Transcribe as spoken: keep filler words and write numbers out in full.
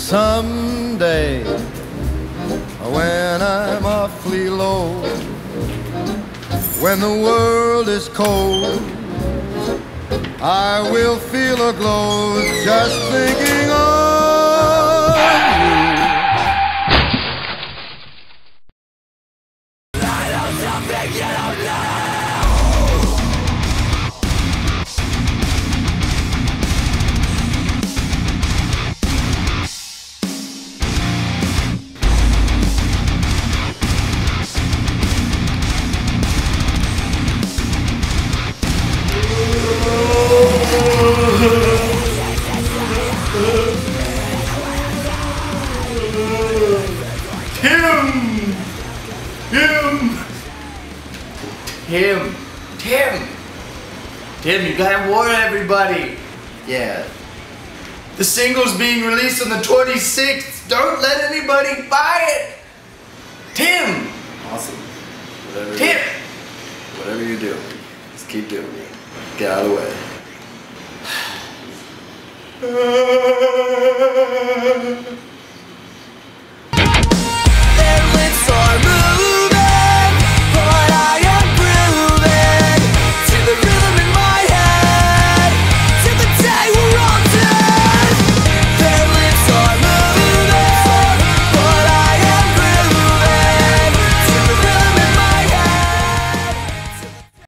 someday, when I'm awfully low, when the world is cold, I will feel a glow just thinking of you. I know something you don't know. Tim! Tim! Tim! Tim! Tim, you gotta warn everybody! Yeah. The single's being released on the twenty-sixth! Don't let anybody buy it! Tim! Awesome. Whatever Tim! You, whatever you do, just keep doing it. Get out of the way.